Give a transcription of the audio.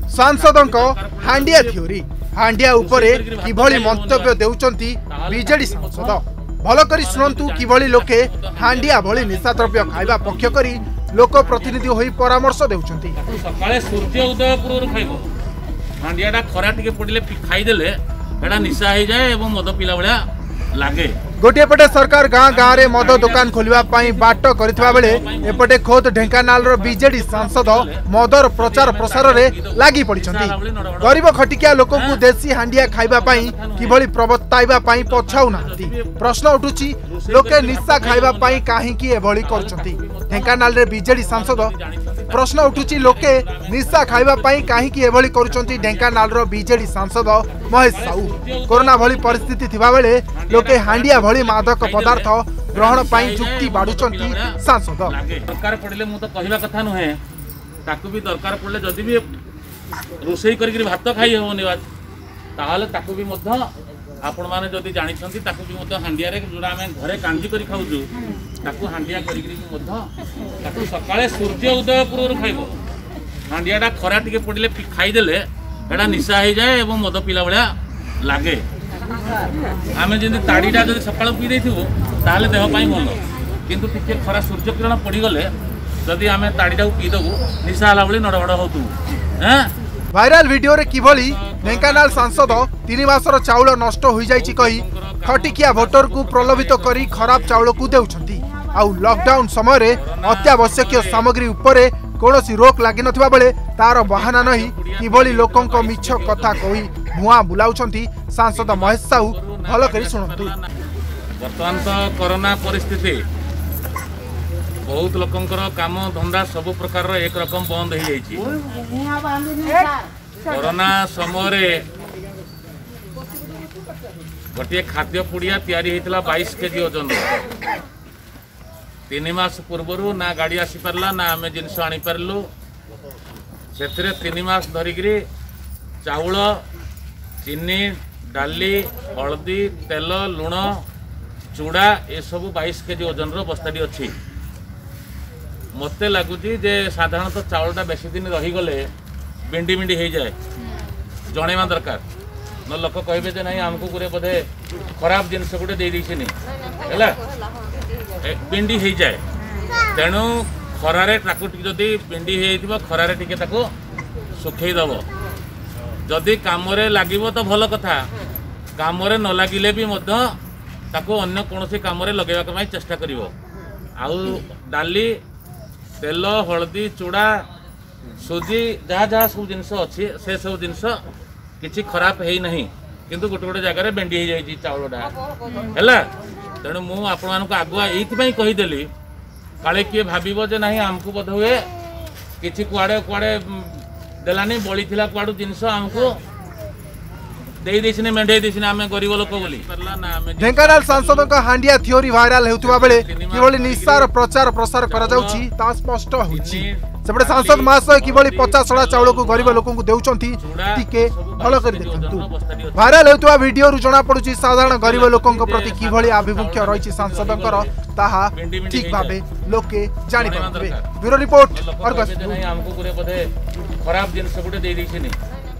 सांसदों हांडिया थ्योरी हांडिया उपरे किभली मंतव्य देउचंती बीजेडी सांसद भल करी शुणु किभली लोके हांडिया भली निशा द्रव्य खाइबा पक्ष करी लोक प्रतिनिधि होई परामर्श देउचंती। सकाळे सूर्य उदय पूर्व खाइबो हांडियाटा खरा टिके पडिले खाइदेले एटा निशा हो जाए एवं मद पिला भलिया लागे। गोटे पटे सरकार गाँ गाँव में मद दुकान खोलिबा पई बाट करितबा बेले एपटे खोद ढेंकानाल रो बीजेडी सांसद मदर प्रचार प्रसार रे लागी पड़िछंती। गरीब खटिकिया लोक को देसी हांडिया खाइबा पई किभली प्रवर्ताइबा पई पछाउ नांती। प्रश्न उठुची लोके निशा खाइबा पई काहेकि एभली करछंती। ढेंकानाल रे बीजेडी सांसद प्रश्न उठुची लोके निशा खाइबा पई काहेकि एभली करूछंती। ढेंकानाल रो बीजेडी सांसद महेश साहू कोरोना भली परिस्थिति थिबा बेले लोके हांडिया भली मादक पदार्थ ग्रहण पाई जुक्ति बाडुचंती सांसद। दरकार पड़ले मु तो कहबा कथा नुहे ताकू भी दरकार पड़ले जदि भी रोसई करी भात खाई होनी बात ताहले ताकू भी मध्य आपण माने जदि जानि छंती ताकू भी मध्य हांडिया रे जोडा हम घरे कांजी करी खाउजु ताकू हांडिया करी मध्य ताकू सकाळे सूर्य उदय पूर्व खाइबो हांडियाटा खरा टिके पडिले खाइदेले एटा निशा हो जाए एवं मद पिला भलिया लागे। आम जमी ताड़ीटा जब सका पी देथिबो ताहले देह पाई भल किंतु टिके खरा सूर्य किरण पड़गले जदि आम ताड़ीटा पीदेबू निशा हला भली नड़बड़ होतु। वायरल वीडियो रे किभली ढेंकानाल सांसद 3 मासर चाउल नष्ट हो जाइछि कही खटिकिया भोटर को प्रलोभित करी खराब चाउल को देउछंती। आउ लॉकडाउन समय रे अत्यावश्यक सामग्री उपरे कौनसी रोक लगी नथिबा बेले तार बहाना नहीं किभली लोकंक मिछ कथा कही भुआ बुलाउछंती सांसद महेश साहू भल करी शुणु। वर्तमान तो कोरोना परिस्थिति बहुत लोकंकर काम धंदा सब प्रकार एक रकम बंद हो जाइछि। कोरोना समय गोटे खाद्य पुड़िया तैयारी होइतला 22 केजी ओजन 3 मास पूर्व ना गाड़ी आसी पारला ना आम जिनस आनी पारलु से 3 मास धरिकी चाउल चीनी डाली हलदी तेल लुण चूड़ा ये सब 22 केजी ओजन बस्ताटी अच्छी। मत लगुच साधारणतः चाउलटा बेसी दिन रहीगले बिंडी बिंडी हो जाए जनवा दरकार न लोक कहे ना आमको गोटे बोधे खराब जिनस गोटे देदेनी है बिंडी हो जाए तेणु खरारे जदि बिंडी हो खरारे टिके सुखईदब जदि काम लगे तो भल कथा काम न लगिले भी अन्य कौन कम लगेगा चेष्टा कर डाली तेल हलदी चूड़ा सुजी जहाँ जहाँ सब जिनस अच्छी से सब जिनस किसी खराब है नहीं किंतु गोटे गोटे जगह बेंडी हो जाए चाउलटा है। तेणु मुझे आगुआ ये कहीदेली काले किए भाव ना आमको बोध हुए कि कुआड़े कुआड़े देलानी बड़ी थी कुआड़ू जिनस आमको मेढे आम गरीब लोक बोली। ढेंकानाल सांसद का हांडिया थ्योरी वायरल होता बेले किभली निशार प्रचार प्रसार करा जाउछि ता स्पष्ट होछि। सेपटे सांसद महाशय किभली 50 सड़ा चाउल को गरीब लोक को देउचंती टिके भल कर देखंतु। वायरल होता वीडियो रु जणा पड़ुछि साधारण गरीब लोकंक प्रति किभली आभिमुख्य रहिछि सांसदंकर ताहा ठीक भाबे लोके जानि पाबे। Bureau report Argus. हमको गोटे बोधे खराब जिनस गोटे दे देछिनी